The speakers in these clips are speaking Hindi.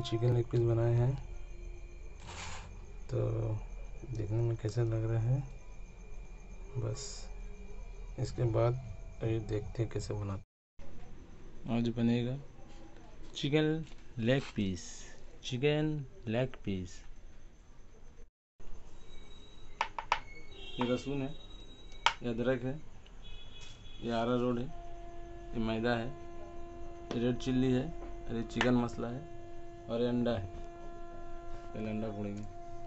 चिकन लेग पीस बनाए हैं, तो देखने में कैसे लग रहा है। बस इसके बाद ये देखते हैं कैसे बनाते। आज बनेगा chicken leg piece. Chicken leg piece. ये लहसुन है, ये अदरक है, ये आरा रोड है, ये मैदा है, ये रेड चिल्ली है, और ये चिकन मसाला है, और ये अंडा है। पहले अंडा फोड़ेंगे।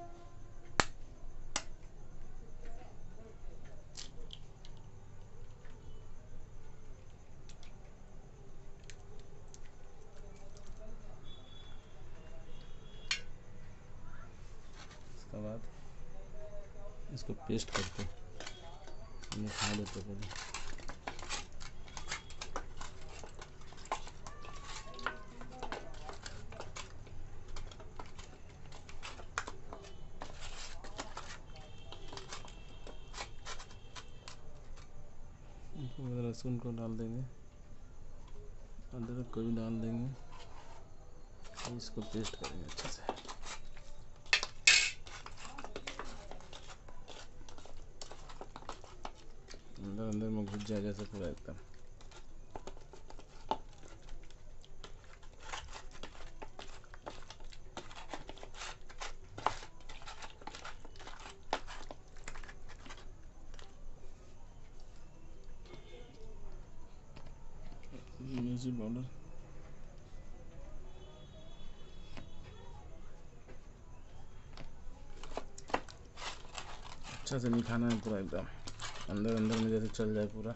इसके बाद इसको पेस्ट करते हैं, खा देते पहले। लहसुन को डाल देंगे, अदरक को भी डाल देंगे, इसको पेस्ट करेंगे अच्छे से। अंदर अंदर में घुस जाए जैसे पूरा एकदम। मिर्ची पाउडर, अच्छा से नहीं खाना है, पूरा एकदम अंदर अंदर में जैसे चल जाए पूरा।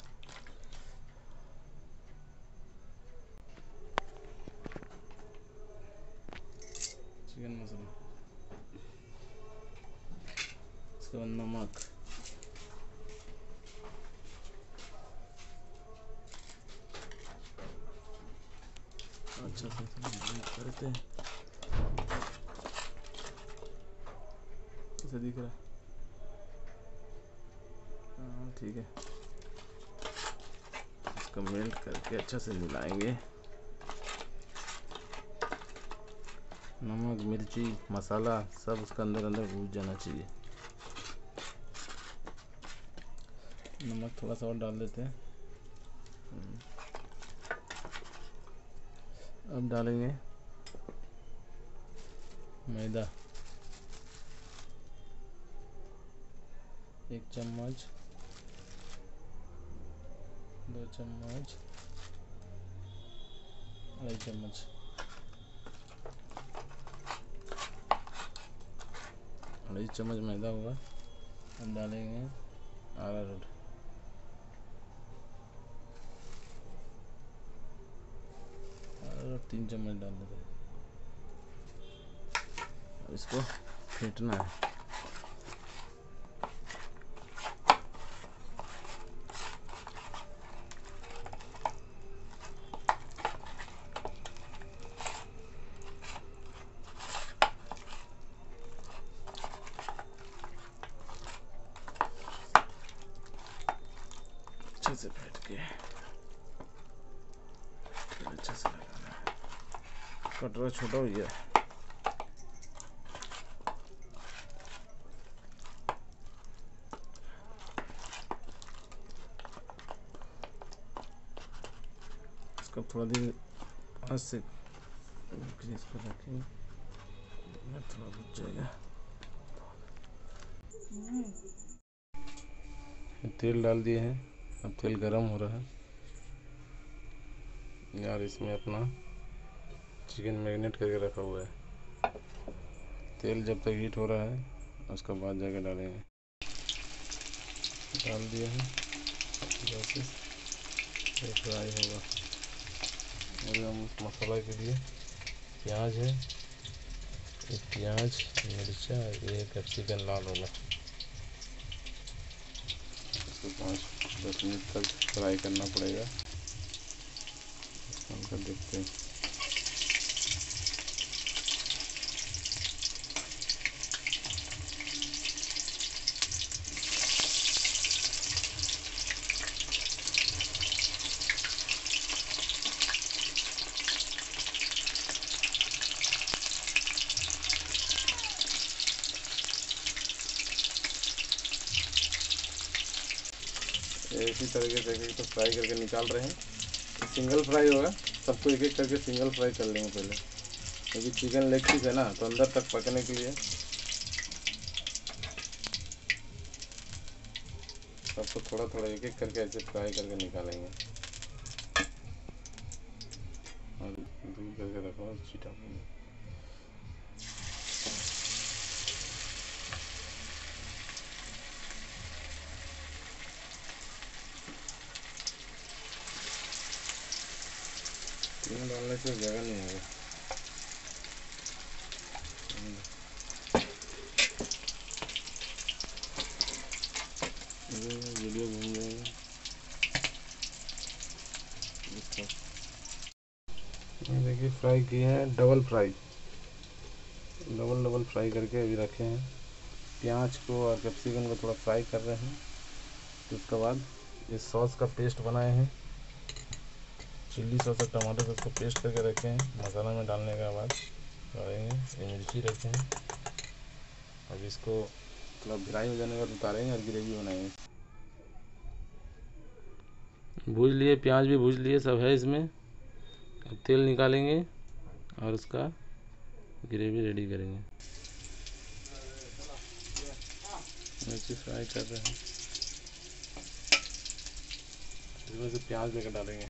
चिकन मसाला, इसके बाद नमक, अच्छा से करते हैं। ऐसा दिख रहा है, हाँ ठीक है। इसको मेल्ट करके अच्छा से मिलाएंगे। नमक, मिर्ची, मसाला सब उसका अंदर अंदर घुस जाना चाहिए। नमक थोड़ा सा और डाल देते हैं। अब डालेंगे मैदा, 1 चम्मच, 2 चम्मच, 2.5 चम्मच, 2.5 चम्मच मैदा हुआ। अब डालेंगे आरा रोट, और 3 चम्मच डाल देते हैं। इसको फेंटना है। अच्छे से फेंट के अच्छे से लगाना है। कटोरा छोटा हो गया। इसको थोड़ा देर हाथ से इसको रखेंगे, थोड़ा बुझ जाएगा। तेल डाल दिए हैं, अब तेल गरम हो रहा है यार। इसमें अपना चिकन मैरिनेट करके रखा हुआ है। तेल जब तक हीट हो रहा है उसके बाद जाके डालेंगे। डाल दिया है, जैसे फ्राई होगा। और हम उस मसाला के लिए प्याज है, एक प्याज, मिर्चा, ये कैप्सिकम लाल वाला। इसको 5-10 मिनट तक फ्राई करना पड़ेगा। इसको देखते हैं। तरीके से एक तो फ्राई करके निकाल रहे हैं। सिंगल फ्राई होगा, सबको एक एक करके सिंगल फ्राई कर लेंगे पहले, क्योंकि चिकन लेग पीस है ना, तो अंदर तक पकने के लिए सबको थोड़ा थोड़ा एक एक करके ऐसे फ्राई करके निकालेंगे। और दूर करके रखो चीटा। तीन डालने से जगह नहीं है। वीडियो घूम जाएगा। देखिए फ्राई किए हैं, डबल फ्राई करके अभी रखे हैं। प्याज को और कैप्सिकम को थोड़ा फ्राई कर रहे हैं। तो उसके बाद इस सॉस का पेस्ट बनाए हैं, चिल्ली सॉस और टमाटो सॉस को पेस्ट करके रखे हैं। मसाला में डालने के बाद डालेंगे, ये मिर्ची रखे हैं। अब इसको थोड़ा भिराई हो जाने के बाद उतारेंगे और ग्रेवी बनाएंगे। भूज लिए, प्याज भी भूज लिए, सब है इसमें। अब तेल निकालेंगे और उसका ग्रेवी रेडी करेंगे। मिर्ची फ्राई कर रहे हैं, इसमें से प्याज लेकर डालेंगे।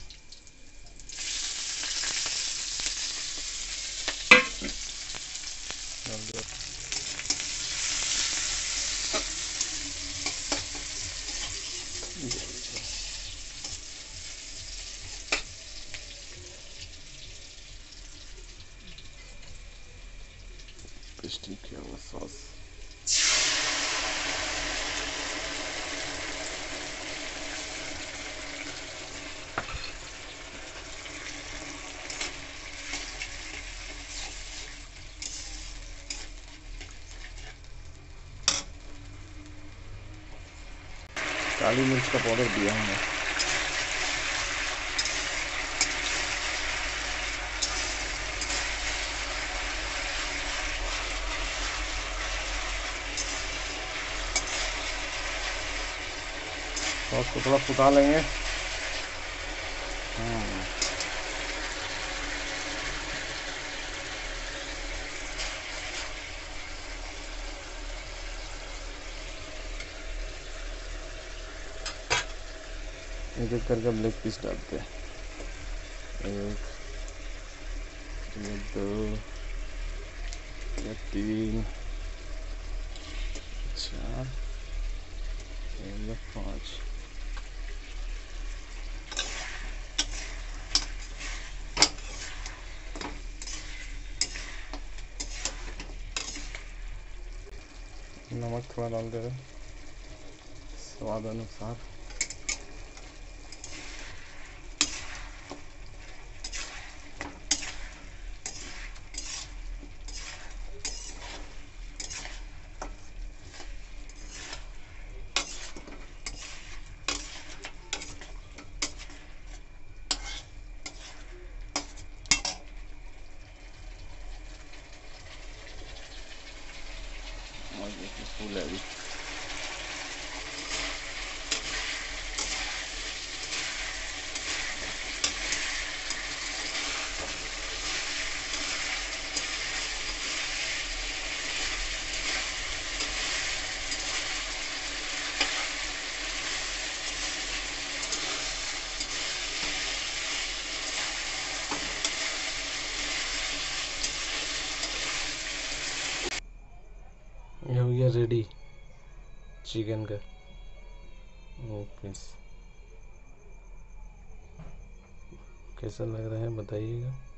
पेस्टी किया हुआ सॉस, काली मिर्च का पाउडर दिया हमने। सॉस को थोड़ा सुखा लेंगे। एक एक करके अब लेग पीस डालते हैं। एक, दो, तीन, चार, 5। नमक थोड़ा डाल दे रहे, स्वाद अनुसार। फूल है अभी। ये हो गया रेडी चिकन का पीस। कैसा लग रहा है बताइएगा।